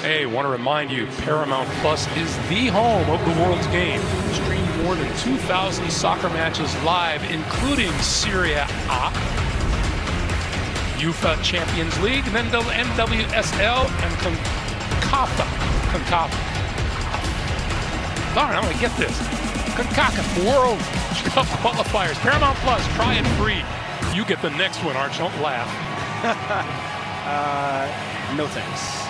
Hey, want to remind you, Paramount Plus is the home of the world's game. Stream more than 2,000 soccer matches live, including Serie A, UEFA Champions League, and then the NWSL and CONCACAF. Darn, I'm gonna get this. CONCACAF World Cup qualifiers. Paramount Plus, try it free. You get the next one, Arch. Don't laugh. No thanks.